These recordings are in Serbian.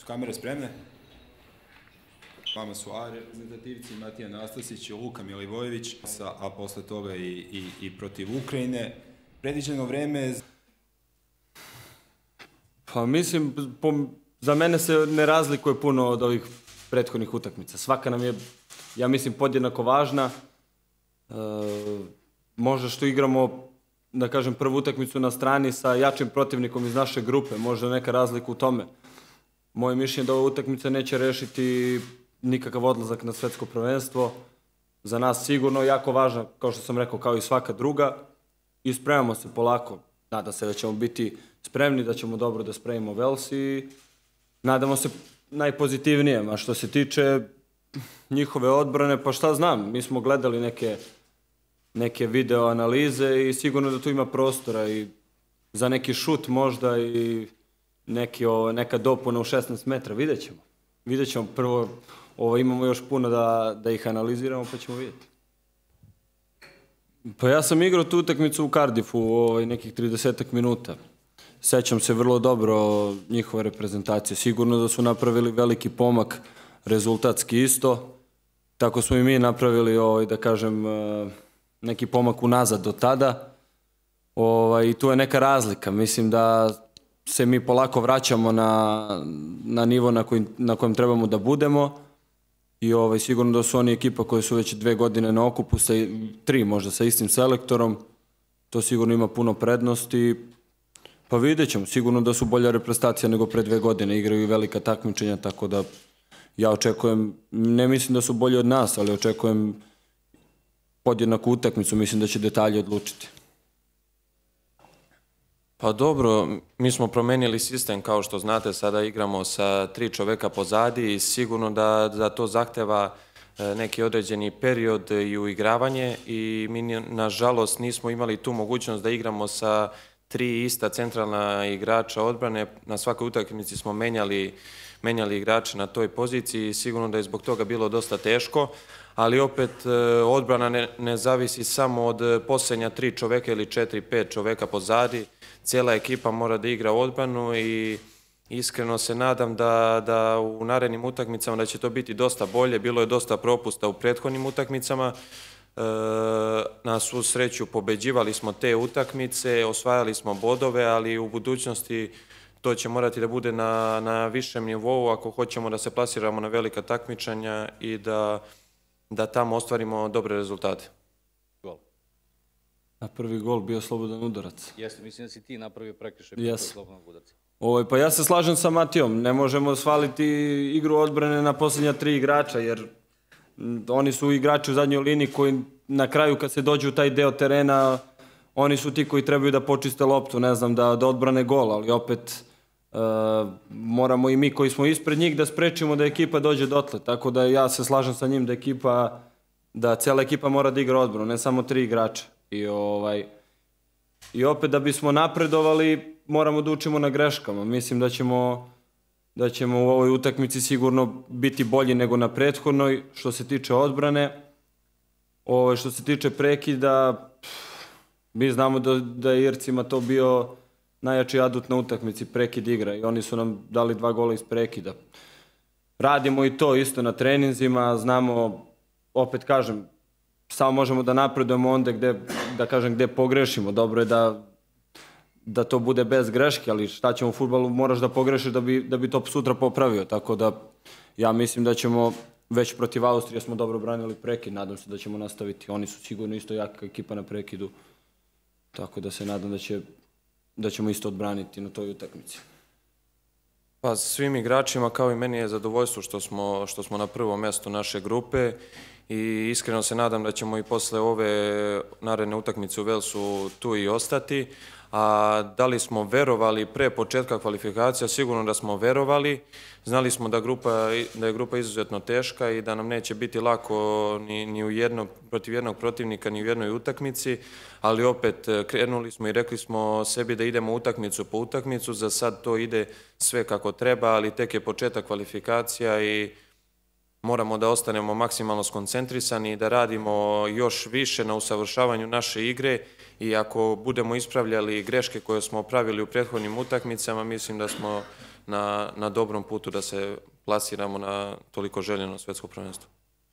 Su kamere spremne? Vama su A reprezentativci Matija Nastasić i Luka Milivojević, a posle toga i protiv Ukrajine. Predviđeno vreme... Pa mislim, za mene se ne razlikuje puno od ovih prethodnih utakmica. Svaka nam je, ja mislim, podjednako važna. Možda što igramo, da kažem, prvu utakmicu na strani sa jačim protivnikom iz naše grupe, možda neka razlika u tome. Moje mišljenje je da ova utakmica neće rešiti nikakav odlazak na svetsko prvenstvo. Za nas sigurno jako važna, kao što sam rekao, kao i svaka druga. I spremamo se polako. Nadam se da ćemo biti spremni, da ćemo dobro da spremimo Vels i nadamo se najpozitivnijem. A što se tiče njihove odbrane, pa šta znam, mi smo gledali neke video analize i sigurno da tu ima prostora i za neki šut možda i neka dopuna u 16 metra, vidjet ćemo prvo, imamo još puno da ih analiziramo pa ćemo vidjeti. Pa ja sam igrao tu utakmicu u Cardiffu nekih 30 minuta. Sećam se vrlo dobro njihove reprezentacije. Sigurno da su napravili veliki pomak, rezultatski isto. Tako smo i mi napravili, da kažem, neki pomak unazad do tada. I tu je neka razlika. Mislim da se mi polako vraćamo na nivo na kojem trebamo da budemo. I sigurno da su oni ekipa koji su već 2 godine na okupu, 3 možda sa istim selektorom. To sigurno ima puno prednosti. Pa vidjet ćemo, sigurno da su bolja reprezentacija nego pre 2 godine, igraju i velika takmičenja, tako da ja očekujem, ne mislim da su bolji od nas, ali očekujem podjednaku utakmicu, mislim da će detalji odlučiti. Pa dobro, mi smo promenili sistem, kao što znate, sada igramo sa 3 čoveka pozadi i sigurno da to zahteva neki određeni period i uigravanje i mi nažalost nismo imali tu mogućnost da igramo sa 3 ista centralna igrača odbrane. Na svakoj utakmici smo menjali igrače na toj poziciji i sigurno da je zbog toga bilo dosta teško, ali opet odbrana ne zavisi samo od posljednja 3 čoveka ili 4-5 čoveka pozadi. Cijela ekipa mora da igra odbranu i iskreno se nadam da u narednim utakmicama da će to biti dosta bolje. Bilo je dosta propusta u prethodnim utakmicama. Na svu sreću pobeđivali smo te utakmice, osvajali smo bodove, ali u budućnosti to će morati da bude na višem nivou ako hoćemo da se plasiramo na velika takmičenja i da tamo ostvarimo dobre rezultate. Na prvi gol bio slobodan udarac. Jeste, mislim da si ti napravio prekršaj bio slobodan udarac. Pa ja se slažem sa Matijom, ne možemo svaliti igru odbrane na posljednja 3 igrača, jer oni su igrači u zadnjoj liniji koji na kraju kad se dođe u taj deo terena, oni su ti koji trebaju da počiste loptu, ne znam, da odbrane gol, ali opet moramo i mi koji smo ispred njih da sprečimo da ekipa dođe dotle, tako da ja se slažem sa njim da cijela ekipa mora da igra odbranu, ne samo 3 igrača. I opet da bismo napredovali moramo da učimo na greškama. Mislim da ćemo u ovoj utakmici sigurno biti bolji nego na prethodnoj što se tiče odbrane. Što se tiče prekida, mi znamo da je Ircima to bio najjači adut na utakmici, prekid igra i oni su nam dali 2 gola iz prekida. Radimo i to isto na treninzima, znamo, opet kažem, samo možemo da napredujemo onda gde pogrešimo. Dobro je da to bude bez greške, ali šta ćemo u fudbalu, moraš da pogrešiš da bi to sutra popravio. Tako da ja mislim da ćemo, već protiv Austrije smo dobro branili prekid, nadam se da ćemo nastaviti. Oni su sigurno isto jaka ekipa na prekidu, tako da se nadam da ćemo isto odbraniti na toj utakmici. Pa svim igračima kao i meni je zadovoljstvo što smo na prvom mjestu naše grupe i iskreno se nadam da ćemo i posle ove naredne utakmice u Velsu tu i ostati. A da li smo verovali pre početka kvalifikacija? Sigurno da smo verovali. Znali smo da je grupa izuzetno teška i da nam neće biti lako protiv jednog protivnika ni u jednoj utakmici, ali opet krenuli smo i rekli smo sebi da idemo utakmicu po utakmicu. Za sad to ide sve kako treba, ali tek je početak kvalifikacija i moramo da ostanemo maksimalno skoncentrisani i da radimo još više na usavršavanju naše igre i ako budemo ispravljali greške koje smo pravili u prethodnim utakmicama, mislim da smo na dobrom putu da se plasiramo na toliko željeno svetsko prvenstvo.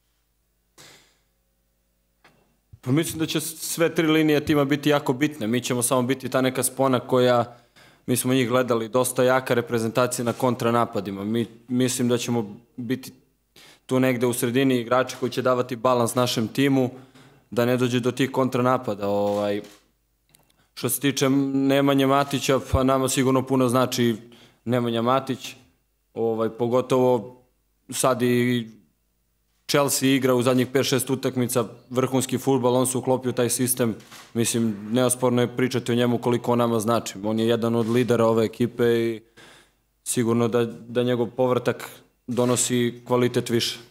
Pa mislim da će sve tri linije tima biti jako bitne. Mi ćemo samo biti ta neka spona koja, mi smo njih gledali, dosta jaka reprezentacija na kontranapadima. Mislim da ćemo biti tu negde u sredini igrači koji će davati balans našem timu, da ne dođe do tih kontranapada. Što se tiče Nemanje Matića, pa nama sigurno puno znači Nemanja Matić, pogotovo sad i Chelsea igra u zadnjih 5-6 utakmica vrhunski fudbal, on se uklopio u taj sistem, mislim, neosporno je pričati o njemu koliko on nama znači. On je jedan od lidera ove ekipe i sigurno da njegov povratak donosi kvalitet više.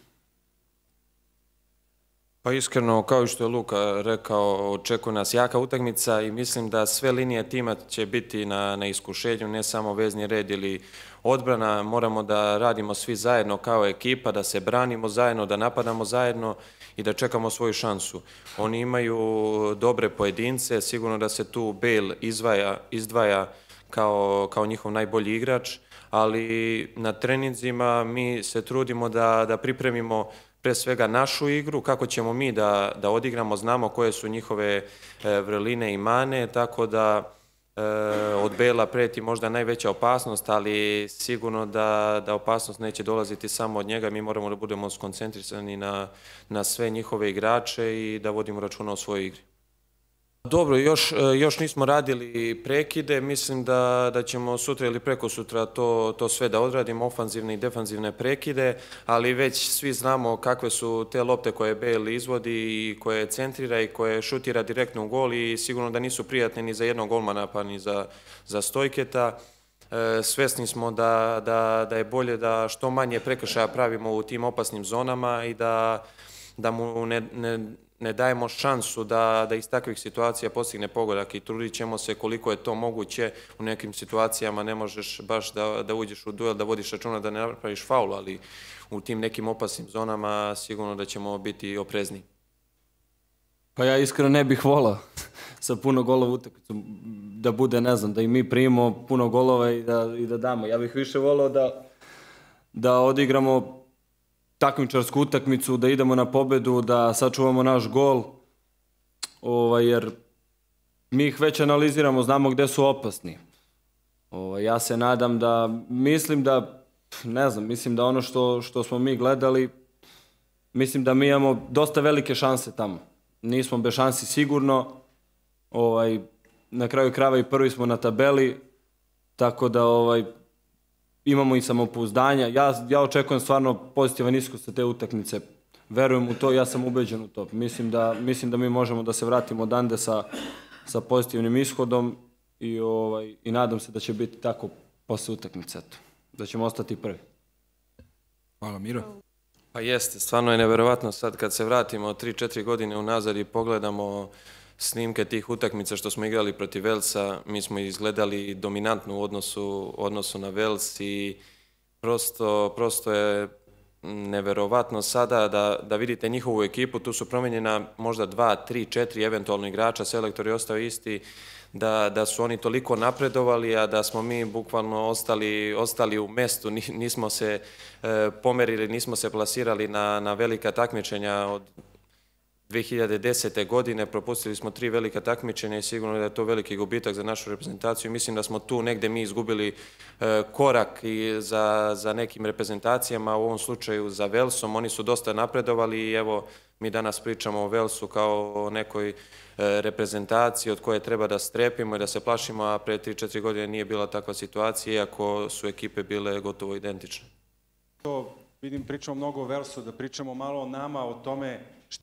Pa iskreno, kao što je Luka rekao, očekuje nas jaka utakmica i mislim da sve linije tima će biti na iskušenju, ne samo vezni red ili odbrana. Moramo da radimo svi zajedno kao ekipa, da se branimo zajedno, da napadamo zajedno i da čekamo svoju šansu. Oni imaju dobre pojedince, sigurno da se tu Bale izdvaja kao njihov najbolji igrač, ali na treninzima mi se trudimo da pripremimo pre svega našu igru, kako ćemo mi da odigramo, znamo koje su njihove vrline i mane, tako da od Bela preti možda najveća opasnost, ali sigurno da opasnost neće dolaziti samo od njega, mi moramo da budemo skoncentrisani na sve njihove igrače i da vodimo računa o svojoj igri. Dobro, još nismo radili prekide, mislim da ćemo sutra ili preko sutra to sve da odradimo, ofanzivne i defanzivne prekide, ali već svi znamo kakve su te lopte koje Bale izvodi i koje centrira i koje šutira direktno u gol i sigurno da nisu prijatne ni za jednog golmana pa ni za Stojketa. Svesni smo da je bolje da što manje prekršaja pravimo u tim opasnim zonama i da mu ne dajemo šansu da iz takvih situacija postigne pogodak i trudit ćemo se koliko je to moguće. U nekim situacijama ne možeš baš da uđeš u duel, da vodiš računa da ne napraviš faul, ali u tim nekim opasnim zonama sigurno da ćemo biti oprezni. Pa ja iskreno ne bih volao sa puno golova utakmicu da bude, ne znam, da i mi primimo puno golova i da damo. Ja bih više volao da odigramo takmičarsku utakmicu, da idemo na pobedu, da sačuvamo naš gol, jer mi ih već analiziramo, znamo gde su opasni. Ja se nadam mislim da ono što smo mi gledali, mislim da mi imamo dosta velike šanse tamo. Nismo bez šansi sigurno, na kraju krajeva i prvi smo na tabeli, tako da imamo i samopouzdanja. Ja očekujem stvarno pozitivan ishod sa te utakmice. Verujem u to, ja sam ubeđen u to. Mislim da mi možemo da se vratimo odande sa pozitivnim ishodom i nadam se da će biti tako posle utakmice. Da ćemo ostati prvi. Hvala, Miro. Pa jeste, stvarno je neverovatno sad kad se vratimo 3-4 godine unazad i pogledamo snimke tih utakmica što smo igrali protiv Velsa, mi smo izgledali dominantno u odnosu na Vels i prosto je neverovatno sada da vidite njihovu ekipu, tu su promenjena možda 2, 3, 4 eventualno igrača, selektor je ostao isti, da su oni toliko napredovali, a da smo mi bukvalno ostali u mestu, nismo se pomerili, nismo se plasirali na velika takmičenja od 2010. godine, propustili smo 3 velika takmičenja i sigurno da je to veliki gubitak za našu reprezentaciju. Mislim da smo tu negde mi izgubili korak i za nekim reprezentacijama, u ovom slučaju za Velsom. Oni su dosta napredovali i evo mi danas pričamo o Velsu kao o nekoj reprezentaciji od koje treba da strepimo i da se plašimo, a pre 3-4 godine nije bila takva situacija, iako su ekipe bile gotovo identične. Vidim, pričamo mnogo o Velsu, da pričamo malo o nama, o tome.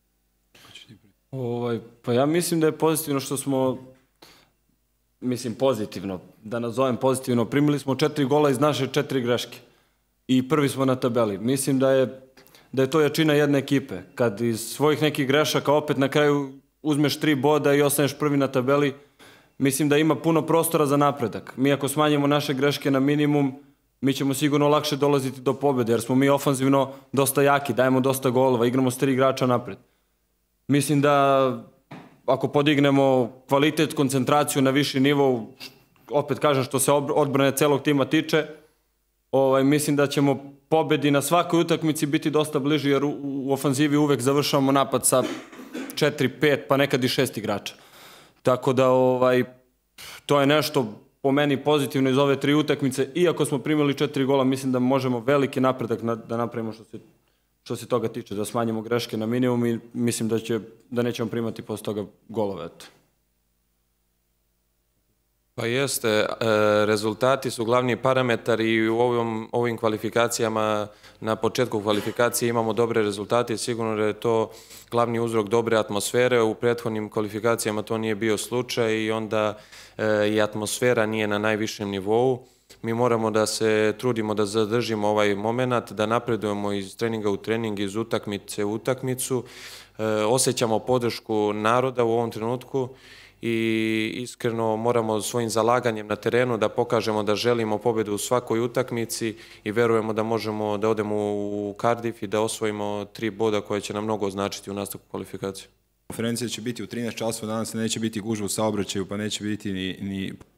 Pa ja mislim da je pozitivno što smo, pozitivno, da nazovem pozitivno, primili smo 4 gola iz naše 4 greške i prvi smo na tabeli. Mislim da je to jačina jedne ekipe. Kad iz svojih nekih grešaka opet na kraju uzmeš 3 boda i ostaneš prvi na tabeli, mislim da ima puno prostora za napredak. Mi ako smanjimo naše greške na minimum, mi ćemo sigurno lakše dolaziti do pobjede, jer smo mi ofanzivno dosta jaki, dajemo dosta golova, igramo s 3 igrača napred. Mislim da ako podignemo kvalitet, koncentraciju na viši nivo, opet kažem što se odbrane celog tima tiče, mislim da ćemo pobedi na svakoj utakmici biti dosta bliži, jer u ofanzivi uvek završavamo napad sa 4, 5, pa nekad i 6 igrača. Tako da to je nešto po meni pozitivno iz ove 3 utakmice. Iako smo primili 4 gola, mislim da možemo veliki napredak da napravimo što se toga tiče, da smanjimo greške na minimum i mislim da nećemo primati posle toga golove. Pa jeste, rezultati su glavni parametar i u ovim kvalifikacijama, na početku kvalifikacije imamo dobre rezultate i sigurno da je to glavni uzrok dobre atmosfere. U prethodnim kvalifikacijama to nije bio slučaj i onda i atmosfera nije na najvišem nivou. Mi moramo da se trudimo da zadržimo ovaj moment, da napredujemo iz treninga u trening, iz utakmice u utakmicu. Osjećamo podršku naroda u ovom trenutku i iskreno moramo svojim zalaganjem na terenu da pokažemo da želimo pobedu u svakoj utakmici i verujemo da možemo da odemo u Cardiff i da osvojimo 3 boda koje će nam mnogo značiti u nastavku kvalifikacije. Konferencija će biti u 13 časova, danas neće biti gužva u saobraćaju, pa neće biti ni